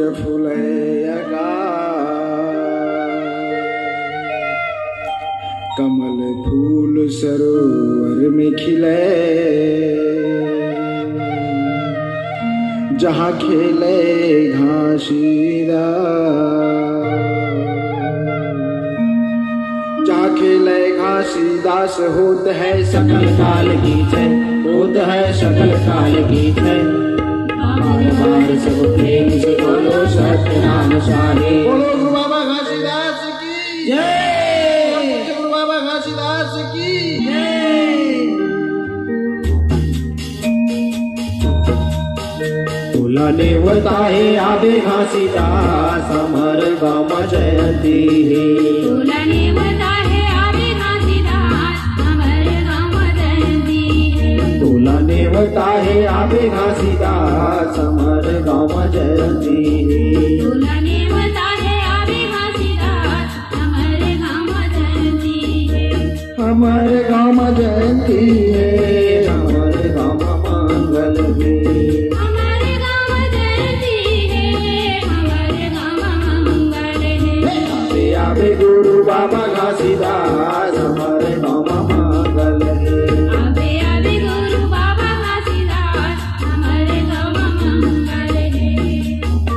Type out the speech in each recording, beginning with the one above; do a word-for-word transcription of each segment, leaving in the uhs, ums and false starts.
फुलयगा कमल फूल सरोवर में खिले जहाँ खेले घासीदास जहाँ खेले घासीदास होत है सकल काल की जय होत है सकल काल की जय बार बार सब प्रेम से बोलो सत्य नाम सारे बोलो गुरु बाबा घासीदास की जय गुरु बाबा घासीदास की जय। तोला नेवता है आबे घासीदास अमर गाम जयंती है तोला नेवता है आबे घासीदास अमर गाम जयंती है तोला नेवता है आबे घासीदास अमर गाम जयंती है तोला नेवता है आबे घासीदास अमर गाम जयंती है अमर गाम जयंती है अमर गाम मंगल है आबे गुरु बाबा घासीदास हमारे गाँव मंगल है आबे आबे गुरु बाबा घासीदास हमारे गाँव मंगल है।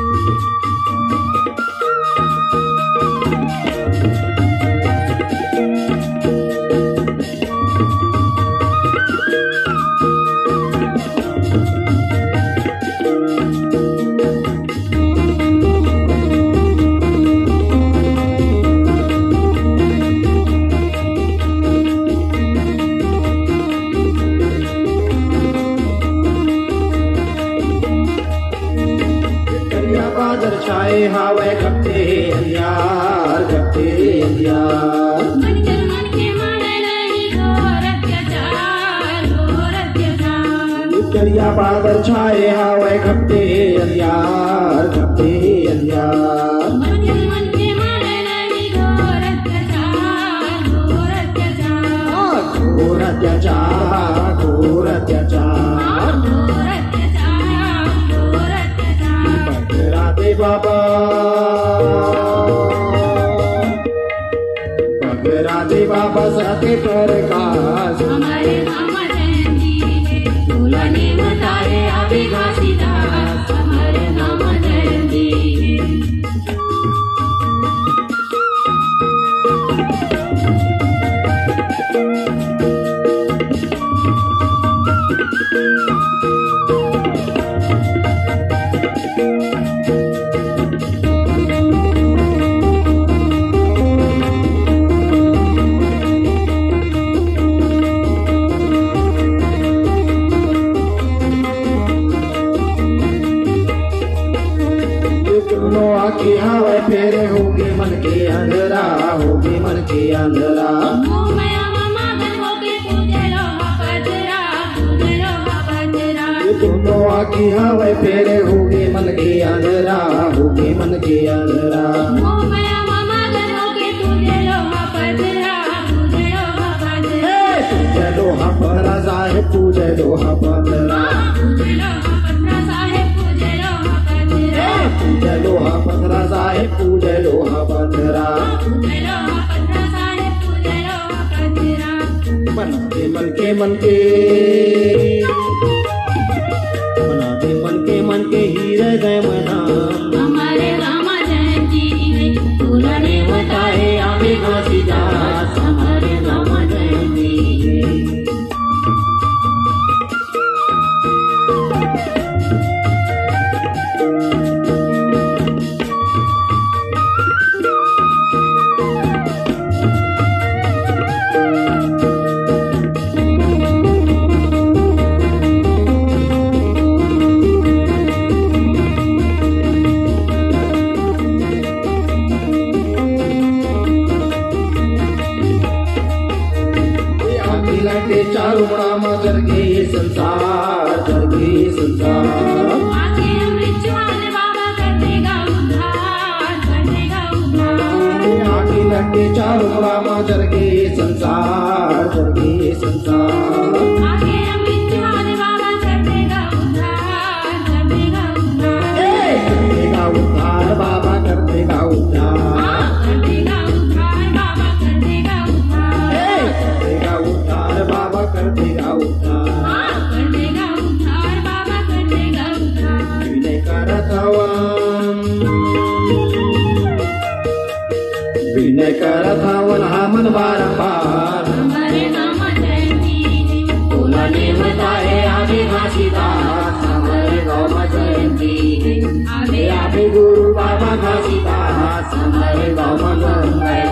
छाए हवे घटे अंधियार घटे अंधियार मन के मन के माने नहीं घोर अत्याचार घोर अत्याचार करिया बादल छाए हवे घटे अंधियार घटे अंधियार मन के मन के माने नहीं घोर अत्याचार घोर अत्याचार घोर अत्याचार घोर अत्याचार घोर अत्याचार घोर अत्याचार राधे बाबा राधे बाबा साथे प्रकाश हमारे गाँव जयंती है तोला नेवता है आबे घासीदास हमारे गाँव जयंती है। आँखें हवा फेरे होगे मन के अंधेरा होगे मन के अंधेरा दोनों आँखें हवा फेरे होगे मन के अंधेरा होगे मन के अंधेरा पूजे लोहा पथरा साहेब पूजे लोहा पथरा पूजे लोहा पथरा साहेब पूजे लोहा पथरा बना दे मन के मन के बना दे मन के मन के हीरे गए मना हमारे रामा जयंती है तोला नेवता है आबे घासीदास हमारे रामा जयंती है। चारों राम जर गए संसार जर गए संसार आके अमृत वाले बाबा कर देगा उद्धार कर देगा उद्धार आके लगे चारों राम जर गए संसार जर गए संसार आके अमृत वाले बाबा कर देगा उद्धार कर देगा उद्धार कर देगा उद्धार विनय करत हवन हमन बारंबार। हमारे नाम जयंती तोला नेवता है आगे घासीदास, हमारे गाँव में जयंती है आगे आगे गुरु बाबा घासीदास, हमारे गाँव में